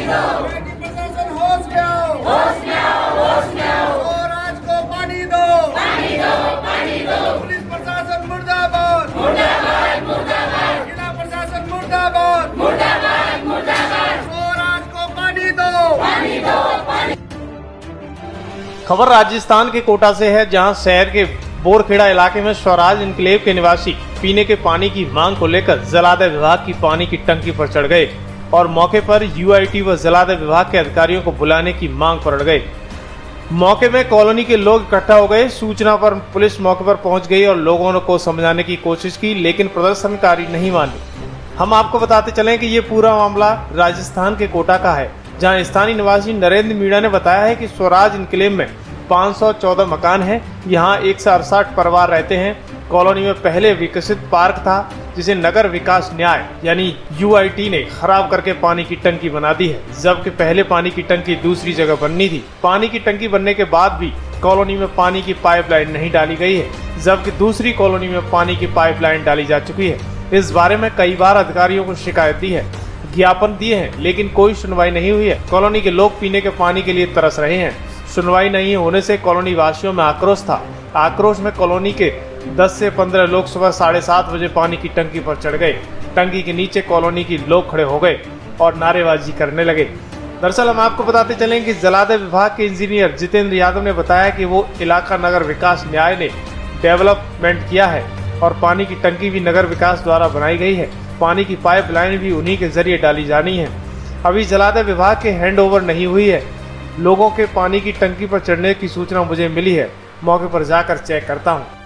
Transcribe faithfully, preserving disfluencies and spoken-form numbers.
प्रशासन होश में आओ, होश में आओ, होश में आओ। स्वराज को पानी दो, पानी दो, पानी दो। पुलिस प्रशासन मुर्दाबाद, मुर्दाबाद, मुर्दाबाद। जिला प्रशासन मुर्दाबाद, मुर्दाबाद, मुर्दाबाद। स्वराज को पानी दो, पानी दो, पानी। खबर राजस्थान के कोटा से है, जहां शहर के बोरखेड़ा इलाके में स्वराज इनक्लेव के निवासी पीने के पानी की मांग को लेकर जलादाय विभाग की पानी की टंकी पर चढ़ गए और मौके पर यूआईटी व जलादाय विभाग के अधिकारियों को बुलाने की मांग पर अड़ गए। मौके में कॉलोनी के लोग इकट्ठा हो गए। सूचना पर पुलिस मौके पर पहुंच गई और लोगों को समझाने की कोशिश की, लेकिन प्रदर्शनकारी नहीं माने। हम आपको बताते चलें कि ये पूरा मामला राजस्थान के कोटा का है, जहां स्थानीय निवासी नरेंद्र मीणा ने बताया है कि स्वराज इनक्लेव में पाँच सौ चौदह मकान हैं। यहाँ एक सौ अड़सठ परिवार रहते हैं। कॉलोनी में पहले विकसित पार्क था, जिसे नगर विकास न्याय यानी यूआईटी ने खराब करके पानी की टंकी बना दी है, जबकि पहले पानी की टंकी दूसरी जगह बननी थी। पानी की टंकी बनने के बाद भी कॉलोनी में पानी की पाइपलाइन नहीं डाली गई है, जबकि दूसरी कॉलोनी में पानी की पाइपलाइन डाली जा चुकी है। इस बारे में कई बार अधिकारियों को शिकायत दी है, ज्ञापन दिए हैं, लेकिन कोई सुनवाई नहीं हुई है। कॉलोनी के लोग पीने के पानी के लिए तरस रहे हैं। सुनवाई नहीं होने से कॉलोनी वासियों में आक्रोश था। आक्रोश में कॉलोनी के दस से पंद्रह लोग सुबह साढ़े सात बजे पानी की टंकी पर चढ़ गए। टंकी के नीचे कॉलोनी के लोग खड़े हो गए और नारेबाजी करने लगे। दरअसल हम आपको बताते चलें कि जलादाय विभाग के इंजीनियर जितेंद्र यादव ने बताया कि वो इलाका नगर विकास न्याय ने डेवलपमेंट किया है और पानी की टंकी भी नगर विकास द्वारा बनाई गई है। पानी की पाइपलाइन भी उन्हीं के जरिए डाली जानी है। अभी जलादाय विभाग के हैंड ओवर नहीं हुई है। लोगों के पानी की टंकी पर चढ़ने की सूचना मुझे मिली है, मौके पर जाकर चेक करता हूँ।